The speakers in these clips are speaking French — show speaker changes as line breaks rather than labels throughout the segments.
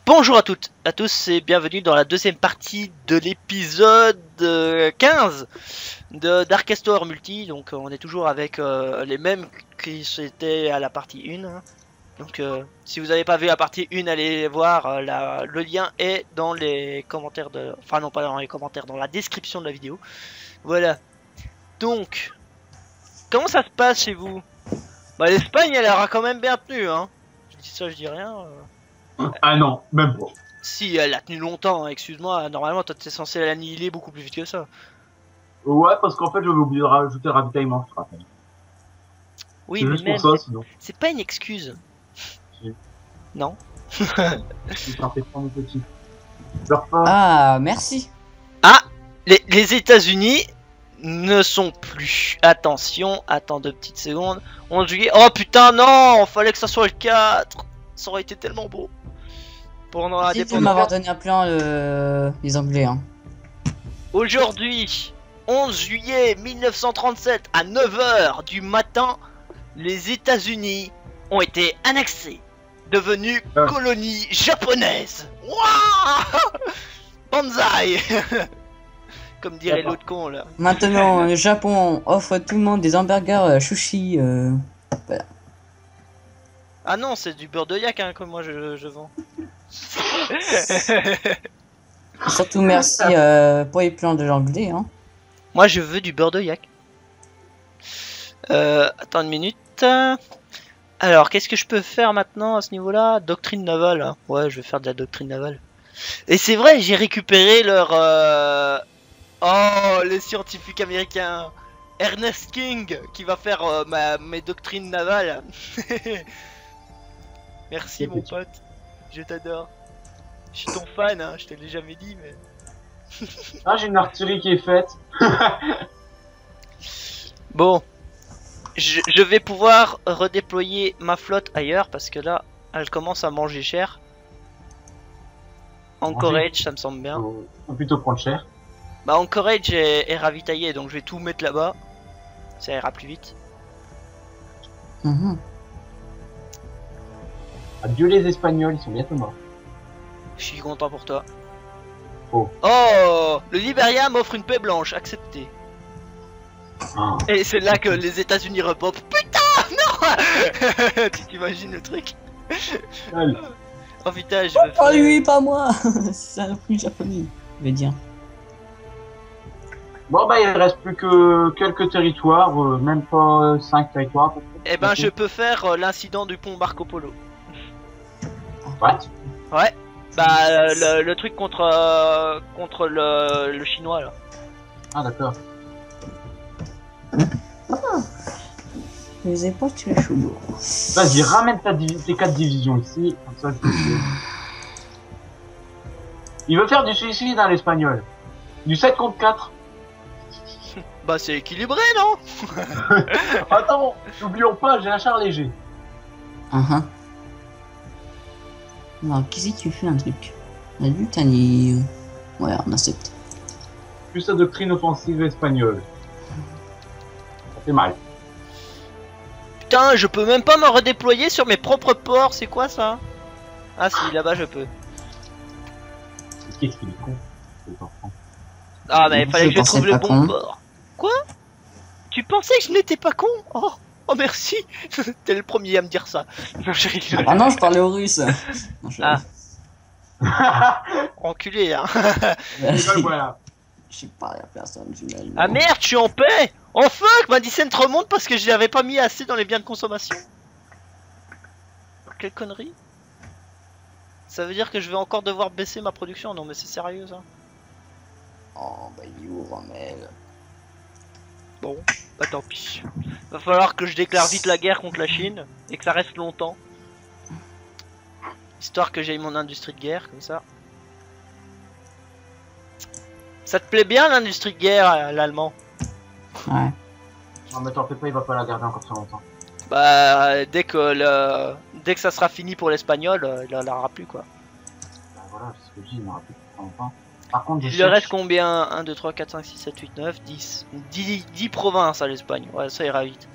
Bonjour à toutes, à tous et bienvenue dans la deuxième partie de l'épisode 15 de Darkest Tower Multi. Donc on est toujours avec les mêmes qui étaient à la partie 1. Hein. Donc si vous n'avez pas vu la partie 1, allez voir, le lien est dans les commentaires de... Enfin non, pas dans les commentaires, dans la description de la vidéo. Voilà. Donc, comment ça se passe chez vous? Bah l'Espagne elle aura quand même bien tenu, hein. Je dis ça, je dis rien.
Ah non, même pas.
Si, elle a tenu longtemps, hein, excuse-moi, normalement toi t'es censé l'annihiler beaucoup plus vite que ça.
Ouais, parce qu'en fait, j'avais oublié de rajouter le ravitaillement, je te rappelle.
Oui,
C'est
mais
juste
même,
pour ça, sinon.
c'est pas une excuse.
Si.
Non.
Je t'en fais pas, mon petit. Pleure pas.
Ah, merci.
Ah, les États-Unis ne sont plus. Attention, attends 2 petites secondes. 11 juillet. Oh putain, non, fallait que ça soit le 4. Ça aurait été tellement beau. Pendant la
Si tu
dépendance.
m'avoir donné un plan les Anglais. Hein.
Aujourd'hui, 11 juillet 1937 à 9 h du matin, les États-Unis ont été annexés, devenus colonie japonaise. Wouah, Banzai. Comme dirait l'autre con là.
Maintenant, le Japon offre tout le monde des hamburgers sushi. Voilà.
Ah non, c'est du beurre de yak hein, que moi je vends.
Surtout merci pour les plans de l'anglais. Hein.
Moi je veux du beurre de yak. Attends une minute. Alors, qu'est-ce que je peux faire maintenant à ce niveau-là? Doctrine navale. Hein. Ouais, je vais faire de la doctrine navale. Et c'est vrai, j'ai récupéré leur... Oh, les scientifiques américains. Ernest King qui va faire mes doctrines navales. Merci mon pote. Je t'adore. Je suis ton fan, hein. Je te l'ai jamais dit, mais...
Ah, j'ai une artillerie qui est faite.
Bon. Je vais pouvoir redéployer ma flotte ailleurs parce que là, elle commence à manger cher. Anchorage, ça me semble bien.
Faut plutôt prendre cher.
Bah, Anchorage est ravitaillé, donc je vais tout mettre là-bas. Ça ira plus vite.
Adieu les Espagnols, ils sont bientôt morts.
Je suis content pour toi.
Oh.
Oh, le Liberia m'offre une paix blanche, accepté.
Oh.
Et c'est là que les États-Unis repopent. Putain, non. Tu t'imagines le truc?
Allez.
Oh putain, je
Oh,
veux
pas
faire...
lui, pas moi. C'est un plus japonais, je vais dire.
Bon, bah, il reste plus que quelques territoires, même pas 5 territoires.
Eh ben, je peux faire l'incident du pont Marco Polo.
What?
Ouais. Bah, le truc contre le chinois là.
Ah, d'accord.
Je les ai pas tués chaud.
Vas-y, ramène tes 4 divisions ici. Comme ça, il veut faire du suicide dans l'espagnol. Du 7 contre 4.
Bah, c'est équilibré, non?
Attends, n'oublions pas, j'ai un char léger.
Non, qu'est-ce que tu fais un truc? La lutanie. Ouais, on accepte.
Plus sa doctrine offensive espagnole. Ça fait mal.
Putain, je peux même pas me redéployer sur mes propres ports, c'est quoi ça? Ah si, là-bas je peux.
Qu'est-ce qu'il est con?
Ah bah il fallait que je trouve le bon
con.
port. Quoi? Tu pensais que je n'étais pas con? Oh, oh merci. T'es le premier à me dire ça. Non, je rigole.
Ah non, je parlais aux Russes. Non,
Ah. Enculé hein.
Voilà.
J'ai parlé à personne finalement.
Ah merde, je suis en paix. Oh fuck, ma Dicent remonte parce que je l'avais pas mis assez dans les biens de consommation. Quelle connerie. Ça veut dire que je vais encore devoir baisser ma production? Non mais c'est sérieux ça.
Oh bah you Rommel.
Bon, bah tant pis. Va falloir que je déclare vite la guerre contre la Chine et que ça reste longtemps. Histoire que j'aille mon industrie de guerre comme ça. Ça te plaît bien l'industrie de guerre, l'allemand?
Ouais.
Non mais t'en fais pas, il va pas la garder encore très longtemps.
Bah dès que ça sera fini pour l'espagnol, il en aura plus quoi.
Bah voilà, c'est ce que je dis, il n'aura plus très longtemps. Par contre,
Il lui reste combien? 1, 2, 3, 4, 5, 6, 7, 8, 9, 10. 10 provinces à l'Espagne. Ouais, ça ira vite.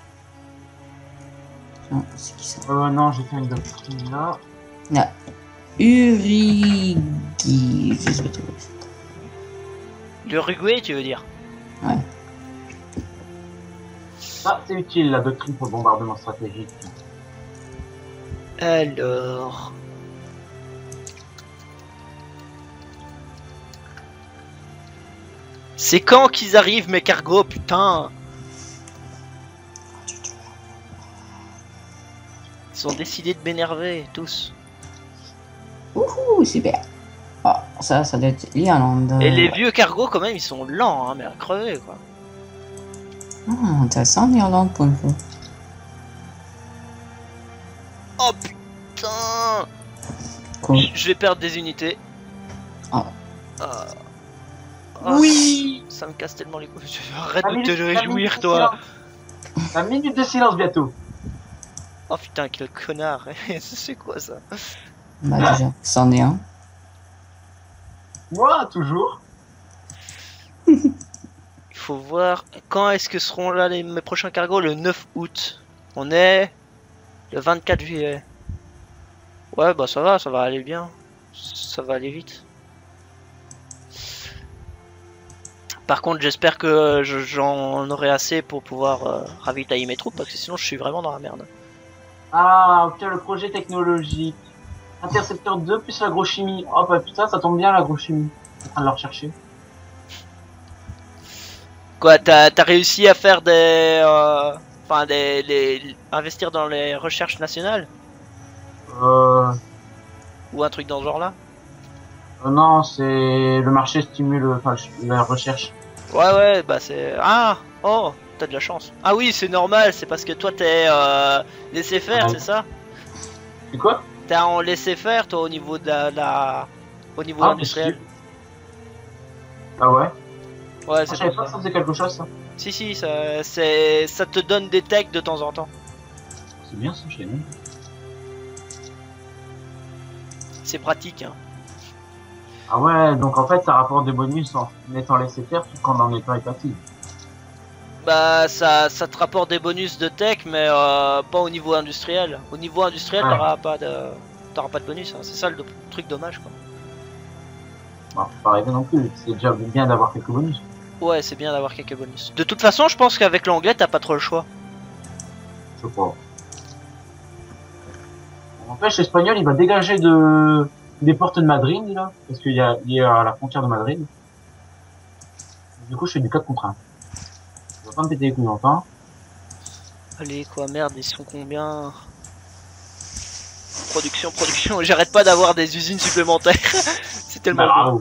Non, c'est qui ça?
Non, j'ai fait une doctrine là.
Ouais. Urigi. Je sais pas trop.
L'Uruguay, tu veux dire?
Ouais.
Ça, c'est utile, la doctrine pour le bombardement stratégique.
Alors... C'est quand qu'ils arrivent mes cargos, putain? Ils ont décidé de m'énerver, tous.
Ouhou, super. Oh, ça doit être l'Irlande.
Et les vieux cargos, quand même, ils sont lents, hein, mais à crever, quoi.
Intéressant l'Irlande pour une fois.
Oh putain!
Quoi?
Je vais perdre des unités.
Ah.
Ah.
Oui!
Ça me casse tellement les couilles. Arrête
La
de te
minute- la minute
réjouir,
de
toi!
silence. La minute de silence bientôt.
Oh putain, quel connard! C'est quoi ça?
Bah déjà, c'en est un.
Moi, toujours.
Il faut voir quand est-ce que seront là mes prochains cargos. Le 9 août. On est le 24 juillet. Ouais, bah ça va aller bien. Ça va aller vite. Par contre, j'espère que j'en aurai assez pour pouvoir ravitailler mes troupes, parce que sinon je suis vraiment dans la merde.
Ah, obtenir le projet technologique. Intercepteur 2 plus l'agrochimie. Oh bah putain, ça tombe bien l'agrochimie. Je suis en train de le rechercher.
Quoi, t'as réussi à faire des... Enfin, investir dans les recherches nationales? Ou un truc dans ce genre-là?
Non, c'est le marché stimule enfin, la recherche.
Ouais, bah c'est... Ah! Oh! T'as de la chance. Ah oui, c'est normal, c'est parce que toi t'es laissé faire,
Ah.
c'est ça?
C'est quoi?
T'es en laissé faire, toi, au niveau de au niveau
Ah,
industriel.
Ah ouais?
Ouais,
Je
c'est
savais
pour
pas que
ça.
ça faisait quelque chose ça.
Si, ça te donne des techs de temps en temps.
C'est bien ça, je savais même.
C'est pratique, hein.
Ah ouais, donc en fait ça rapporte des bonus en étant laissé faire tout qu'en en étant épatique.
Bah, ça te rapporte des bonus de tech, mais pas au niveau industriel. Au niveau industriel,
Ouais.
t'auras pas de bonus, hein. C'est ça le truc dommage, quoi.
Bon, faut pas rêver non plus, c'est déjà bien d'avoir quelques bonus.
Ouais, c'est bien d'avoir quelques bonus. De toute façon, je pense qu'avec l'anglais, t'as pas trop le choix.
Je sais pas. En fait, l'espagnol il va dégager des portes de Madrid là, parce qu'il est à la frontière de Madrid. Du coup, je fais du 4 contre 1. Je vais pas me péter les couilles longtemps.
Allez, quoi, merde, ils sont combien? Production, j'arrête pas d'avoir des usines supplémentaires. C'est tellement
Bah,
bon.
bravo.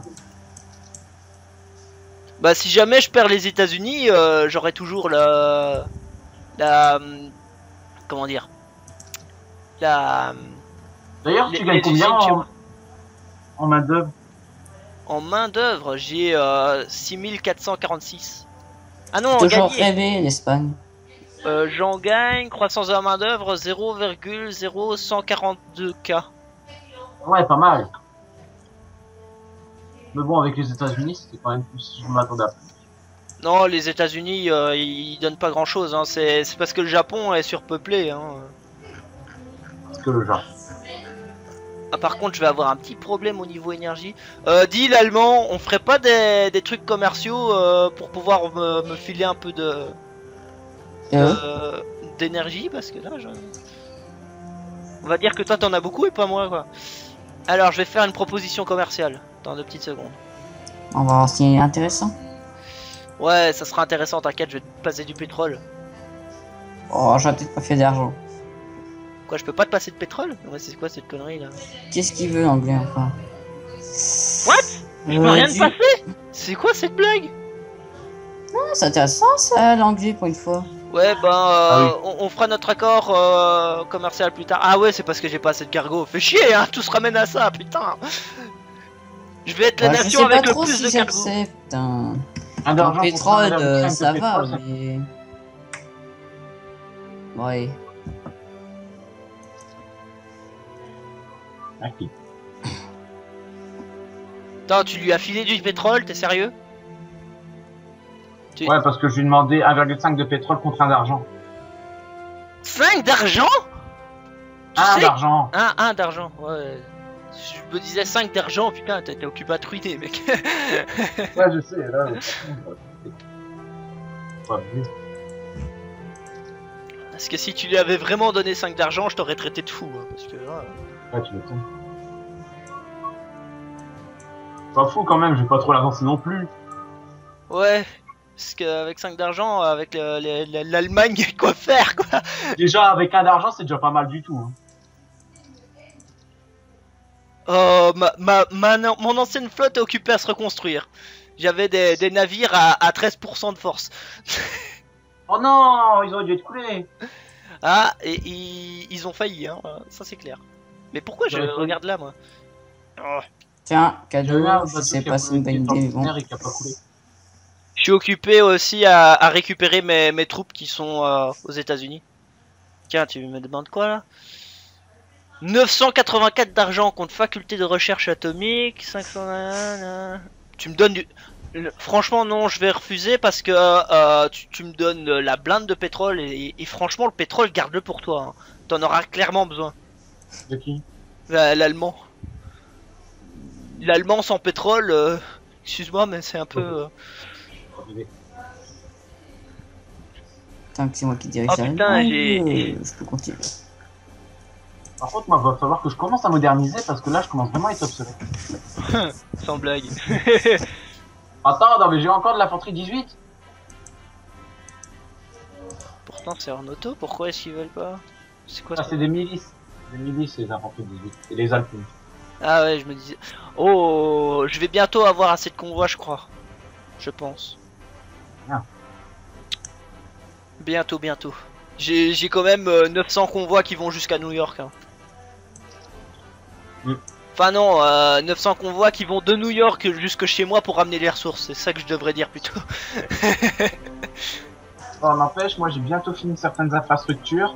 Bah, si jamais je perds les États-Unis, j'aurai toujours comment dire?
D'ailleurs,
Les-
tu gagnes
les
combien
usines, tu vois.
en main d'œuvre?
En main d'œuvre, j'ai 6446. Ah non,
Toujours
gagné.
rêvé l'Espagne.
J'en gagne, croissance de la main d'œuvre 0,0142K.
Ouais, pas mal. Mais bon, avec les États-Unis, c'était quand même plus. Je m'attendais à plus.
Non, les États-Unis, ils donnent pas grand chose. Hein. C'est parce que le Japon est surpeuplé. Hein.
Parce que le Japon.
Ah, par contre, je vais avoir un petit problème au niveau énergie. Dis l'allemand, on ferait pas des trucs commerciaux pour pouvoir me filer un peu d'énergie, parce que là, on va dire que toi t'en as beaucoup et pas moi, quoi. Alors, je vais faire une proposition commerciale dans 2 petites secondes.
On va voir si c'est intéressant.
Ouais, ça sera intéressant, t'inquiète, je vais te passer du pétrole.
Oh, j'aurais peut-être pas fait d'argent.
Quoi, je peux pas te passer de pétrole? Ouais, c'est quoi cette connerie là?
Qu'est-ce qu'il veut l'anglais encore?
What? Je peux rien te
dis-
passer? C'est quoi cette blague?
Ah, c'est intéressant ça, l'anglais pour une fois.
Ouais, ben,
Ah
on fera notre accord commercial plus tard. Ah ouais, c'est parce que j'ai pas assez de cargo. Fais chier, hein, tout se ramène à ça, putain. Je vais être la
Ouais, je
nation
sais pas
avec le
trop
plus
si
de cargo.
j'accepte. Hein.
Un
En
d'argent
pétrole,
contre un
ça
de
va,
pétrole, ça-
mais... Ouais.
Ok.
Attends, tu lui as filé du pétrole, t'es sérieux?
Ouais, parce que je lui ai demandé 1,5 de pétrole contre 1 d'argent.
5 d'argent? Tu
1
sais-
d'argent.
Un d'argent, ouais. Je me disais 5 d'argent, putain, t'es occupé à truiner, mec.
Ouais, je sais, là. Ouais,
Parce que si tu lui avais vraiment donné 5 d'argent, je t'aurais traité de fou. Hein, parce que là...
ouais, tu m'étonnes. Pas fou quand même, je vais pas trop l'avancer non plus.
Ouais, parce qu'avec 5 d'argent, avec l'Allemagne, quoi faire, quoi.
Déjà, avec un d'argent, c'est déjà pas mal du tout. Hein.
Oh, mon ancienne flotte est occupée à se reconstruire. J'avais des navires à 13% de force.
Oh non, ils auraient dû être coulés.
Ah, et ils ont failli, hein, ça c'est clair. Mais pourquoi je
J'aurais pas-
regarde là, moi? Oh.
Tiens, cadeau,
J'avais un
je
bateau
sais
qui a
pas si c'est une bonne
coulé
idée, mais bon.
et qui a pas coulé.
Je suis occupé aussi à récupérer mes troupes qui sont aux États-Unis. Tiens, tu me demandes quoi là? 984 d'argent contre faculté de recherche atomique, 500... Tu me donnes du... Franchement non, je vais refuser parce que tu me donnes la blinde de pétrole et franchement le pétrole garde-le pour toi. Hein. T'en auras clairement besoin.
De qui?
L'allemand. L'allemand sans pétrole, excuse-moi mais c'est un peu...
Tant que c'est moi qui dirige
Oh,
ça.
putain, j'ai-
Je peux continuer.
Par contre, moi, il va falloir que je commence à moderniser parce que là, je commence vraiment à être obsolète.
Sans blague.
Attends, non, mais j'ai encore de l'infanterie 18.
Pourtant c'est en auto, pourquoi est-ce qu'ils veulent pas? C'est quoi
Ah,
ça?
c'est des milices. Des milices, les infanteries 18. Et les Alpines.
Ah ouais, je me disais... Oh, je vais bientôt avoir assez de convois, je crois. Je pense.
Bien.
Bientôt, bientôt. J'ai quand même 900 convois qui vont jusqu'à New York. Hein.
Mm.
Enfin non, 900 convois qui vont de New York jusque chez moi pour ramener les ressources. C'est ça que je devrais dire plutôt.
Bon, n'empêche, moi, j'ai bientôt fini certaines infrastructures.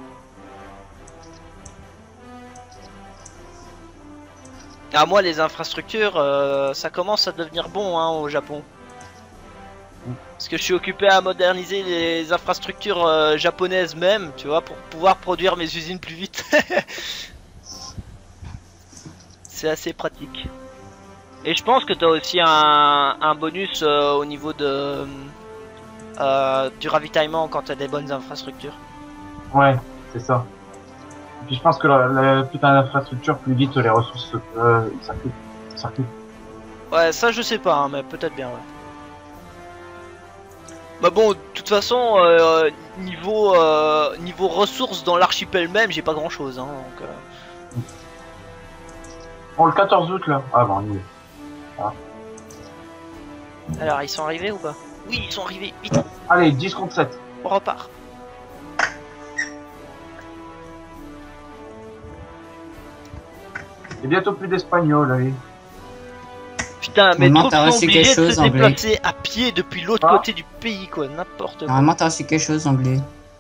Ah moi les infrastructures, ça commence à devenir bon hein, au Japon. Parce que je suis occupé à moderniser les infrastructures japonaises même, tu vois, pour pouvoir produire mes usines plus vite. C'est assez pratique. Et je pense que tu as aussi un bonus au niveau de du ravitaillement quand tu as des bonnes infrastructures.
Ouais, c'est ça. Et puis je pense que la putain d'infrastructure, plus vite les ressources circulent.
Ouais, ça je sais pas, hein, mais peut-être bien, ouais. Bah bon, de toute façon, niveau ressources dans l'archipel même, j'ai pas grand chose, hein, donc...
Bon, le 14 août, là. Ah, bon, il est.
Alors, ils sont arrivés ou pas? Oui, ils sont arrivés, vite,
Allez, 10 contre 7.
on repart.
Et bientôt plus d'Espagnols, allez.
Putain, mes
Maman,
troupes
t'as
sont
reçu
obligées
quelque
de
chose,
se
anglais.
déplacer à pied depuis l'autre
Ah.
côté du pays, quoi, n'importe quoi.
Normalement, t'as reçu quelque chose, anglais.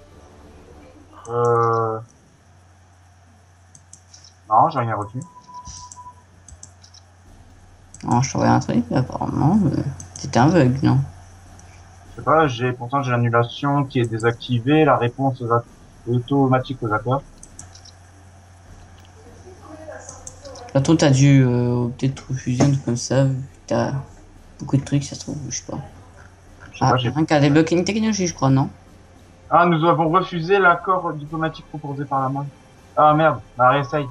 Non, j'ai rien reçu.
Non, je t'aurais un truc, apparemment. C'était un bug, non?
Je sais pas, pourtant j'ai l'annulation qui est désactivée, la réponse automatique aux accords.
Attends, t'as dû peut-être refuser un truc comme ça, vu que t'as beaucoup de trucs, ça se trouve, je sais pas.
Je sais
Ah,
pas, j'ai...
rien qu'à débloquer une technologie, je crois, non?
Ah, nous avons refusé l'accord diplomatique proposé par la main. Ah merde, bah réessaye.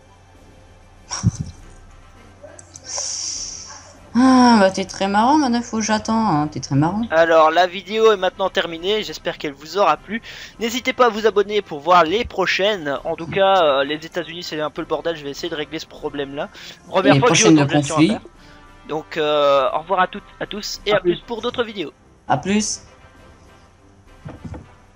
Ah, bah t'es très marrant, maintenant faut que j'attends, hein, t'es très marrant.
Alors, la vidéo est maintenant terminée, j'espère qu'elle vous aura plu. N'hésitez pas à vous abonner pour voir les prochaines. En tout cas, les États-Unis c'est un peu le bordel, je vais essayer de régler ce problème-là. Première
Les
fois que j'ai
prochaines
autant
de
de gestion à
conflit.
faire. Donc, au revoir à toutes, à tous, et
À
à plus pour d'autres vidéos.
À plus.